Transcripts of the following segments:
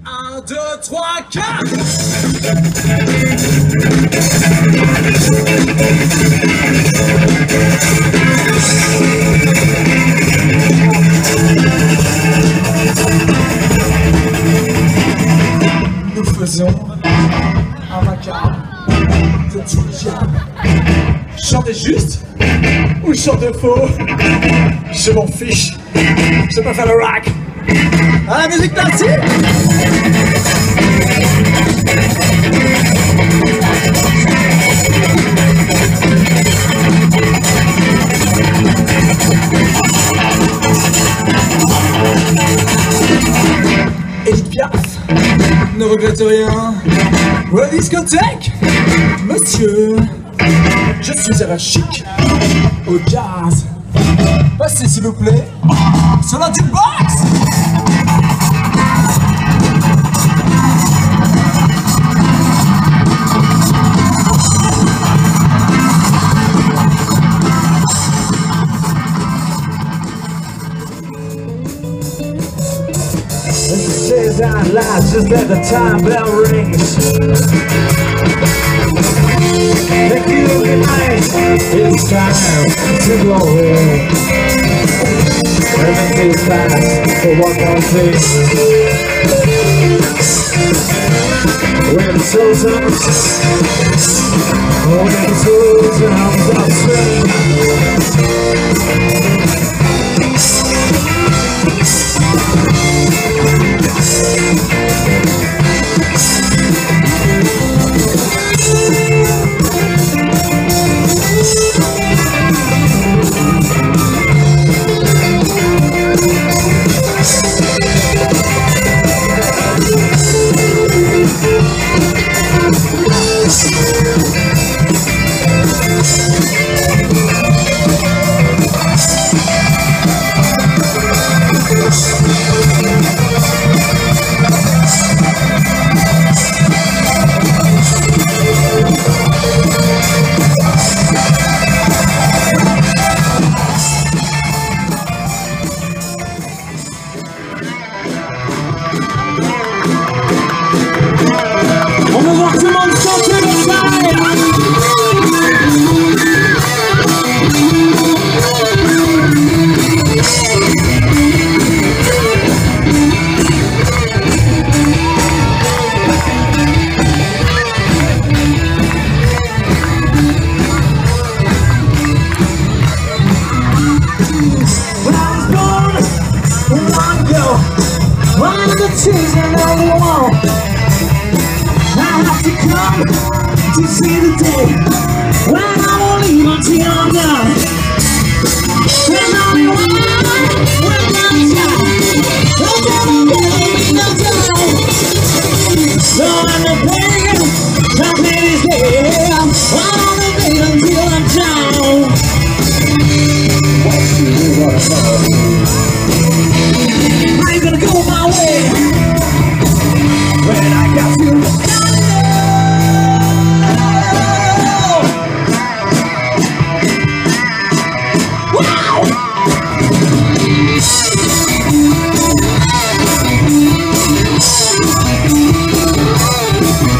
1, 2, 3, 4. Nous faisons un macabre de tout le diable. Chantez juste ou chantez faux, je m'en fiche, je peux faire le rock. À la musique partie. Edith Piaf, ne regrette rien. Ou la discothèque, monsieur, je suis allergique au jazz. Passez s'il vous plaît sur la jukebox. Says out loud just as the time bell rings. Thank you, good night. It's time to go away. Everything's fast for what one thing. When the soul's up, when the soul's On va voir tout le monde chanter le fire. When I was born long ago, one of the children of the wall, I have to come to see the day when I won't leave until I'm done. There's only one when I'm done. Don't tell me no time. No, I'm not paying. Nothing is there. I'm on the wait until I'm down. I ain't gonna go my way when I got to. Wow!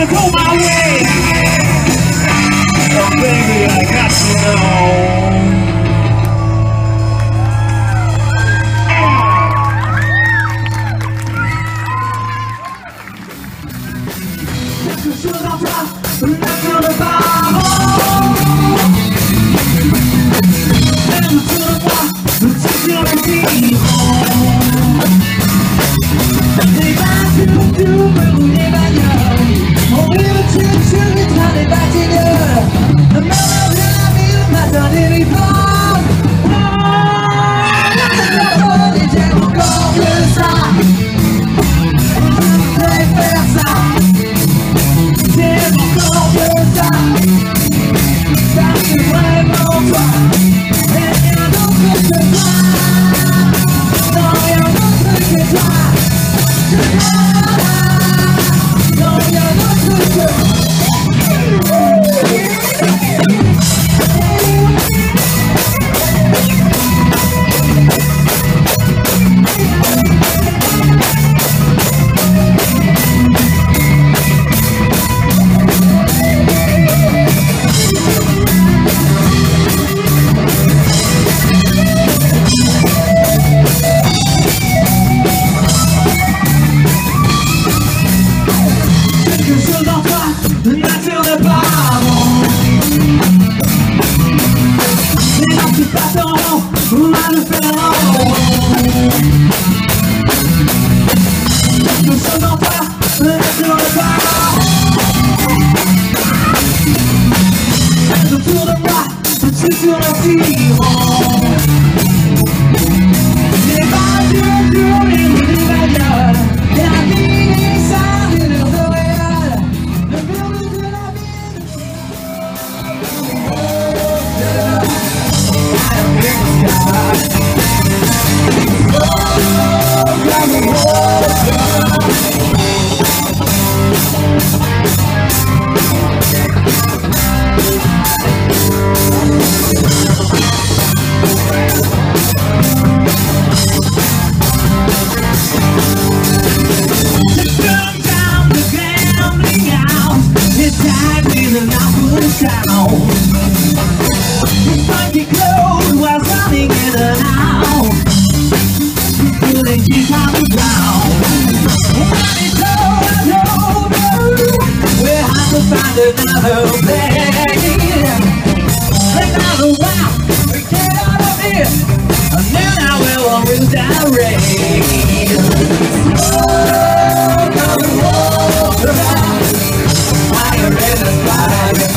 to go my way. Oh baby, I got to know. Quelque chose en toi, sur le bas. Même autour de moi, c'est sur le vivant. Des bateaux doubles ou des bagnoles, on brûle sur les trains des batignolles. Le malheur de la ville m'attend des ripoles. Oh, et j'aime encore que ça. Je voudrais faire ça. J'aime encore que ça. Ça c'est vraiment toi. Et rien d'autre que toi. Non, rien d'autre que toi. Non, rien d'autre que toi. Sur le vivant, les bateaux sur les rues des bagnoles, la vie des salles et l'heure de réal, le verbe de la vie. His funky clothes was running in and out, pulling his on the ground. When he told us over, we had to find another place. Another while, we get out of here, and then I will always direct. Oh, come water, higher in the sky.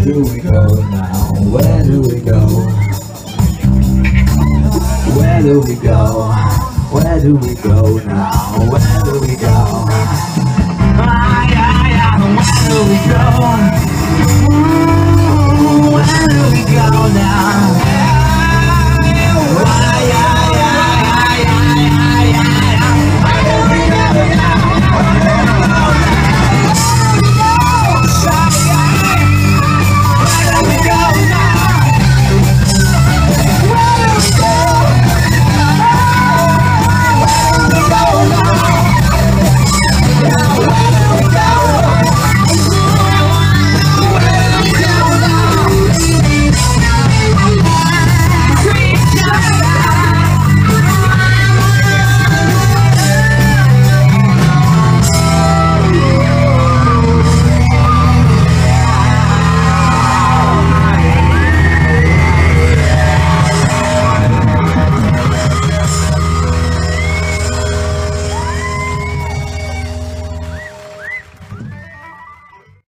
Where do we go now? Where do we go? Where do we go? Where do we go now? Where do we go? Where do we go?